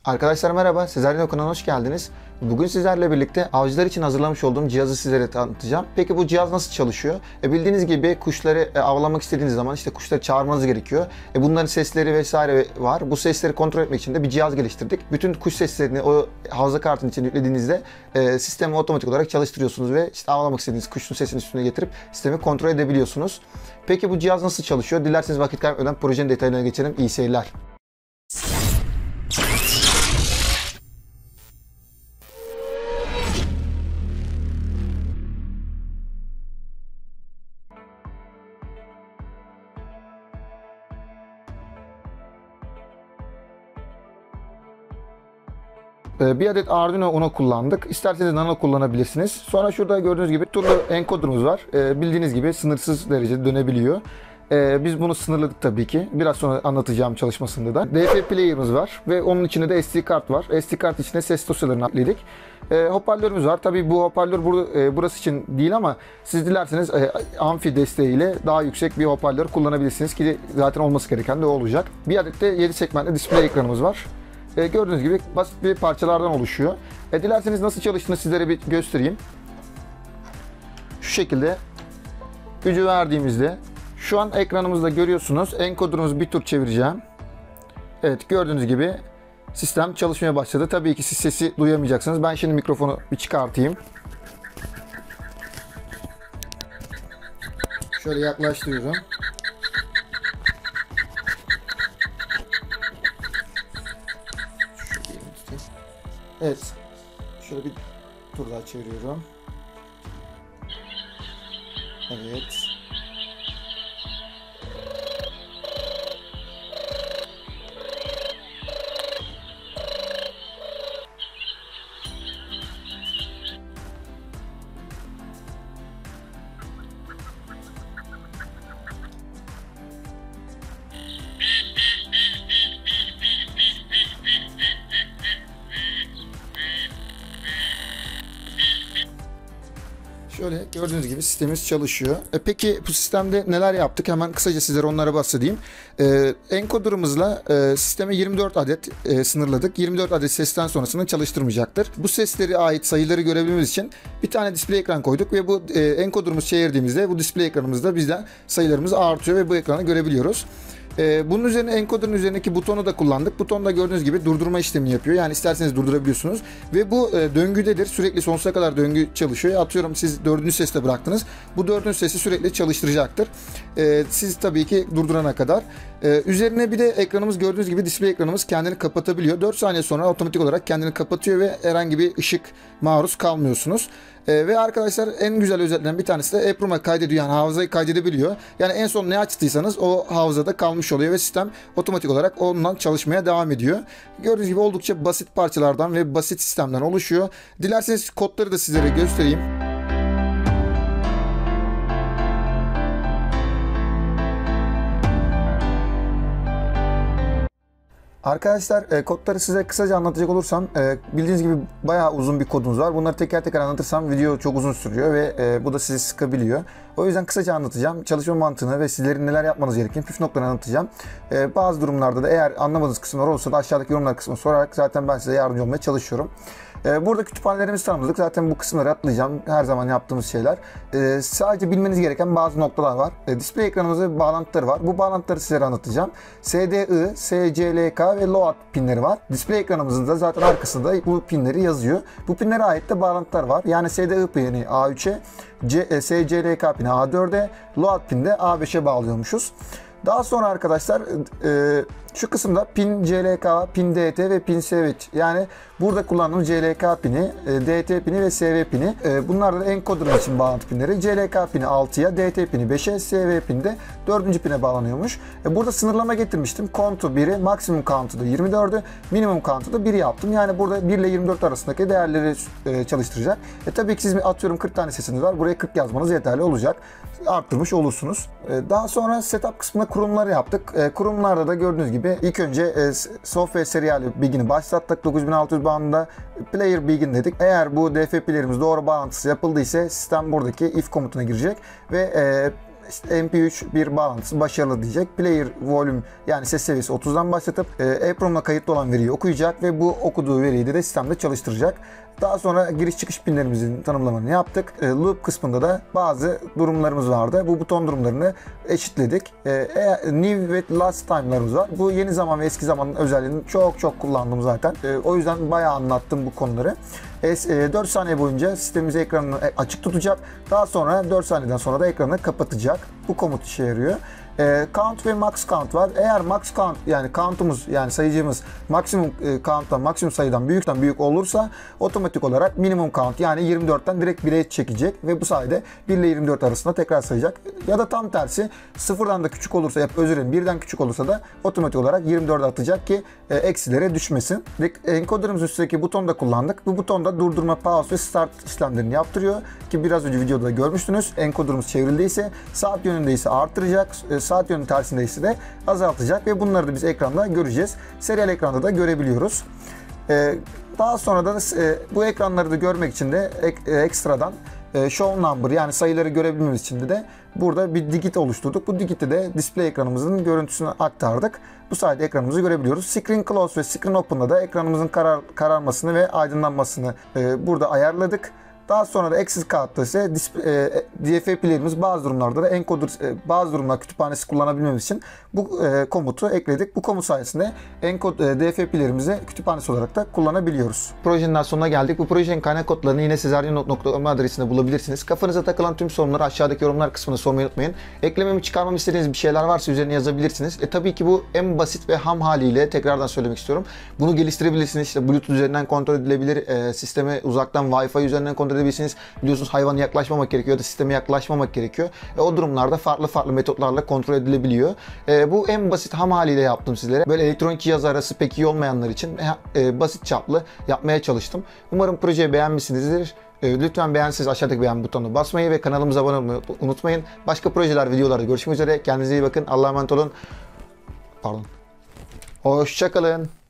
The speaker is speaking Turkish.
Arkadaşlar merhaba, Sezaryen Okun'a hoş geldiniz. Bugün sizlerle birlikte avcılar için hazırlamış olduğum cihazı sizlere tanıtacağım. Peki bu cihaz nasıl çalışıyor? Bildiğiniz gibi kuşları avlamak istediğiniz zaman kuşları çağırmanız gerekiyor. Bunların sesleri vesaire var. Bu sesleri kontrol etmek için de bir cihaz geliştirdik. Bütün kuş seslerini o hafıza kartının içine yüklediğinizde sistemi otomatik olarak çalıştırıyorsunuz ve avlamak istediğiniz kuşun sesini üstüne getirip sistemi kontrol edebiliyorsunuz. Peki bu cihaz nasıl çalışıyor? Dilerseniz vakit kaybetmeden projenin detaylarına geçelim. İyi seyirler. Bir adet Arduino Uno kullandık. İsterseniz Nano kullanabilirsiniz. Sonra şurada gördüğünüz gibi turbo encoder'ımız var. Bildiğiniz gibi sınırsız derecede dönebiliyor. Biz bunu sınırladık tabii ki. Biraz sonra anlatacağım çalışmasında da. DF player'ımız var ve onun içinde de SD kart var. SD kart içine ses dosyalarını ekledik. Hoparlörümüz var. Tabii bu hoparlör burası için değil ama siz dilerseniz amfi desteğiyle daha yüksek bir hoparlör kullanabilirsiniz ki zaten olması gereken de o olacak. Bir adet de 7 segmentli display ekranımız var. Gördüğünüz gibi basit bir parçalardan oluşuyor. Dilerseniz nasıl çalıştığını sizlere bir göstereyim. Şu şekilde gücü verdiğimizde şu an ekranımızda görüyorsunuz. Encoder'ımızı bir tur çevireceğim. Evet, gördüğünüz gibi sistem çalışmaya başladı. Tabii ki siz sesi duyamayacaksınız. Ben şimdi mikrofonu bir çıkartayım. Şöyle yaklaştırıyorum. Evet. Şöyle bir tur daha çeviriyorum. Evet. Şöyle gördüğünüz gibi sistemimiz çalışıyor. Peki bu sistemde neler yaptık? Hemen kısaca sizlere onlara bahsedeyim. Encoder'ımızla sisteme 24 adet sınırladık. 24 adet sesten sonrasını çalıştırmayacaktır. Bu seslere ait sayıları görebilmemiz için bir tane display ekran koyduk ve bu encoder'ımızı çevirdiğimizde bu display ekranımızda bizden sayılarımız artıyor ve bu ekranı görebiliyoruz. Bunun üzerine encoder'ın üzerindeki butonu da kullandık. Buton da gördüğünüz gibi durdurma işlemini yapıyor. Yani isterseniz durdurabiliyorsunuz. Ve bu döngüdedir. Sürekli sonsuza kadar döngü çalışıyor. Atıyorum siz 4. seste bıraktınız. Bu 4. sesi sürekli çalıştıracaktır. Siz tabii ki durdurana kadar. Üzerine bir de ekranımız gördüğünüz gibi display ekranımız kendini kapatabiliyor. 4 saniye sonra otomatik olarak kendini kapatıyor ve herhangi bir ışık maruz kalmıyorsunuz. Ve arkadaşlar en güzel özelliklerinden bir tanesi de EEPROM'a kaydediyor, yani hafızayı kaydedebiliyor. Yani en son ne açtıysanız o hafızada kalmış oluyor ve sistem otomatik olarak ondan çalışmaya devam ediyor. Gördüğünüz gibi oldukça basit parçalardan ve basit sistemden oluşuyor. Dilerseniz kodları da sizlere göstereyim. Arkadaşlar kodları size kısaca anlatacak olursam bildiğiniz gibi bayağı uzun bir kodumuz var. Bunları teker teker anlatırsam video çok uzun sürüyor ve bu da sizi sıkabiliyor. O yüzden kısaca anlatacağım. Çalışma mantığını ve sizlerin neler yapmanız gerektiğini püf noktalarını anlatacağım. Bazı durumlarda da eğer anlamadığınız kısımlar olursa da aşağıdaki yorumlar kısmına sorarak zaten ben size yardımcı olmaya çalışıyorum. Burada kütüphanelerimizi tanımladık. Zaten bu kısımları atlayacağım. Her zaman yaptığımız şeyler. Sadece bilmeniz gereken bazı noktalar var. Display ekranımızda bağlantıları var. Bu bağlantıları sizlere anlatacağım. SDI, SCLK ve LOAD pinleri var. Display ekranımızın da zaten arkasında bu pinleri yazıyor. Bu pinlere ait de bağlantılar var. Yani SDI pini A3'e, SCLK pini A4'e, LOAD pini de A5'e bağlıyormuşuz. Daha sonra arkadaşlar şu kısımda pin CLK, pin DT ve pin SV. Yani burada kullandığımız CLK pini, DT pini ve SV pini. Bunlar da encoder için bağlantı pinleri. CLK pini 6'ya, DT pini 5'e, SV pini de 4. pine bağlanıyormuş. Burada sınırlama getirmiştim. Count'u 1'i, maksimum count'u da 24'ü, minimum count'u da 1 yaptım. Yani burada 1 ile 24 arasındaki değerleri çalıştıracak. Tabii ki siz atıyorum 40 tane sesiniz var. Buraya 40 yazmanız yeterli olacak. Arttırmış olursunuz. Daha sonra setup kısmında kurulumları yaptık. Kurulumlarda da gördüğünüz gibi ilk önce software serial begin'i başlattık. 9600 bandında player begin dedik. Eğer bu DF player'imiz doğru bağlantısı yapıldıysa sistem buradaki if komutuna girecek ve işte MP3 bir bağlantısı başarılı diyecek. Player volume yani ses seviyesi 30'dan başlatıp EEPROM'la kayıtlı olan veriyi okuyacak ve bu okuduğu veriyi de sistemde çalıştıracak. Daha sonra giriş çıkış pinlerimizin tanımlamalarını yaptık. Loop kısmında da bazı durumlarımız vardı. Bu buton durumlarını eşitledik. New ve last time'larımız var. Bu yeni zaman ve eski zamanın özelliğini çok kullandım zaten. O yüzden bayağı anlattım bu konuları. 4 saniye boyunca sistemimiz ekranını açık tutacak. Daha sonra 4 saniyeden sonra da ekranı kapatacak. Bu komut işe yarıyor. Count ve max count var. Eğer max count yani count'umuz yani sayıcımız maksimum count'tan maksimum sayıdan büyük olursa otomatik olarak minimum count yani 24'ten direkt 1'e çekecek ve bu sayede 1 ile 24 arasında tekrar sayacak. Ya da tam tersi sıfırdan da küçük olursa özür dilerim birden küçük olursa da otomatik olarak 24'e atacak ki eksilere düşmesin. Encoder'ımız üstteki butonu da kullandık. Bu buton da durdurma, pause ve start işlemlerini yaptırıyor ki biraz önce videoda da görmüştünüz. Encoder'ımız çevrildiyse saat yönündeyse artıracak, saat yönü tersindeyse de azaltacak ve bunları da biz ekranda göreceğiz. Serial ekranda da görebiliyoruz. Daha sonra da bu ekranları da görmek için de ekstradan show number yani sayıları görebilmemiz için de burada bir digit oluşturduk. Bu digitte de display ekranımızın görüntüsünü aktardık. Bu sayede ekranımızı görebiliyoruz. Screen Close ve Screen Open'da da ekranımızın kararmasını ve aydınlanmasını burada ayarladık. Daha sonra da Access Card'da ise DFA player'imiz bazı durumlarda da encoder bazı durumlar kütüphanesi kullanabilmemiz için bu komutu ekledik. Bu komut sayesinde DFA player'imizi kütüphanesi olarak da kullanabiliyoruz. Projenin daha sonuna geldik. Bu projenin kaynak kodlarını yine sezaryenot.com adresinde bulabilirsiniz. Kafanıza takılan tüm sorunları aşağıdaki yorumlar kısmına sormayı unutmayın. Eklememi çıkarmamı istediğiniz bir şeyler varsa üzerine yazabilirsiniz. Tabii ki bu en basit ve ham haliyle tekrardan söylemek istiyorum. Bunu geliştirebilirsiniz. İşte Bluetooth üzerinden kontrol edilebilir. Sistemi uzaktan Wi-Fi üzerinden kontrol edebilirsiniz. Biliyorsunuz hayvana yaklaşmamak gerekiyor ya da sisteme yaklaşmamak gerekiyor. O durumlarda farklı metotlarla kontrol edilebiliyor. Bu en basit ham haliyle yaptım sizlere. Böyle elektronik cihaz arası pek iyi olmayanlar için basit çaplı yapmaya çalıştım. Umarım projeyi beğenmişsinizdir. Lütfen beğenseniz aşağıdaki beğen butonuna basmayı ve kanalımıza abone olmayı unutmayın. Başka projeler, videolarda görüşmek üzere. Kendinize iyi bakın. Allah'a emanet olun. Hoşça kalın.